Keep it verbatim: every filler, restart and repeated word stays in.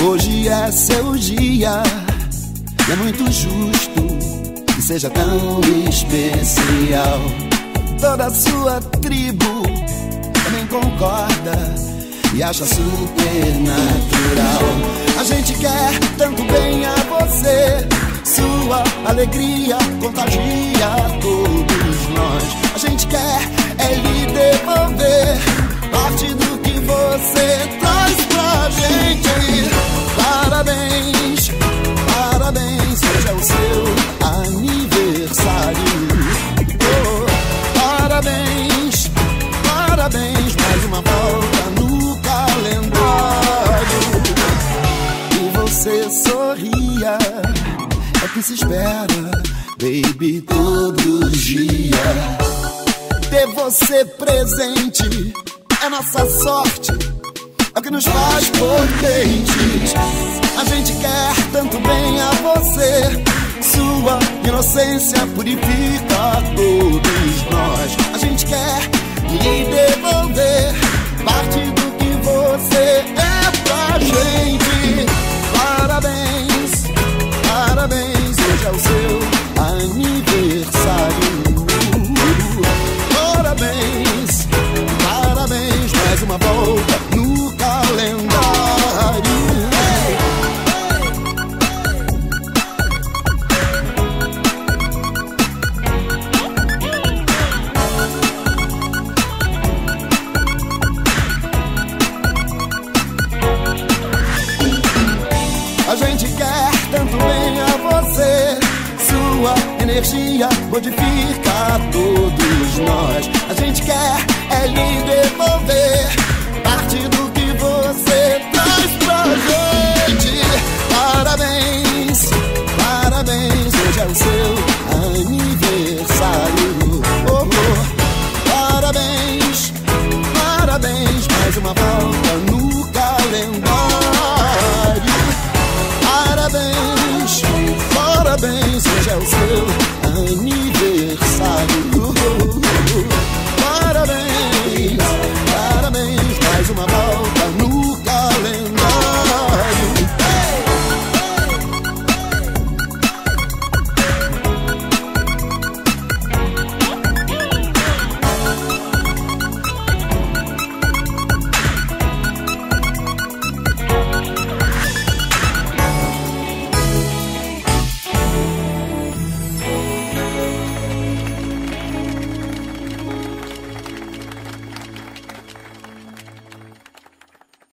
Hoje é seu dia e é muito justo que seja tão especial. Toda a sua tribo também concorda e acha super natural. A gente quer tanto bem a você, sua alegria contagia todos nós. A gente quer é lhe devolver parte do que você traz pra gente. Parabéns, parabéns, hoje é o seu aniversário. Oh, parabéns, parabéns, mais uma volta no calendário. E você sorria, é o que se espera, baby, todo dia. Ter você presente é nossa sorte, é o que nos faz potentes. A gente quer tanto bem a você, sua inocência purifica todos nós. A gente quer lhe devolver parte do que você é pra gente. Parabéns, parabéns, hoje é o seu aniversário. Parabéns, parabéns, mais uma volta no calendário. A gente quer tanto bem a você, sua energia modifica todos nós. A gente quer é lhe devolver parte do que você traz pra gente. Parabéns, parabéns, hoje é o seu aniversário. Oh, oh. Parabéns, parabéns, mais uma volta no calendário. Parabéns, parabéns, hoje é o seu aniversário. Parabéns, parabéns, mais uma volta.